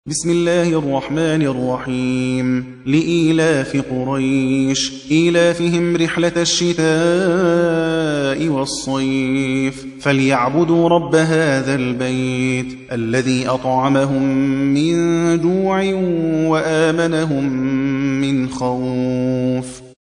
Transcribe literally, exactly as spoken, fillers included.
بسم الله الرحمن الرحيم. لإيلاف قريش إيلافهم رحلة الشتاء والصيف فليعبدوا رب هذا البيت الذي أطعمهم من جوع وآمنهم من خوف.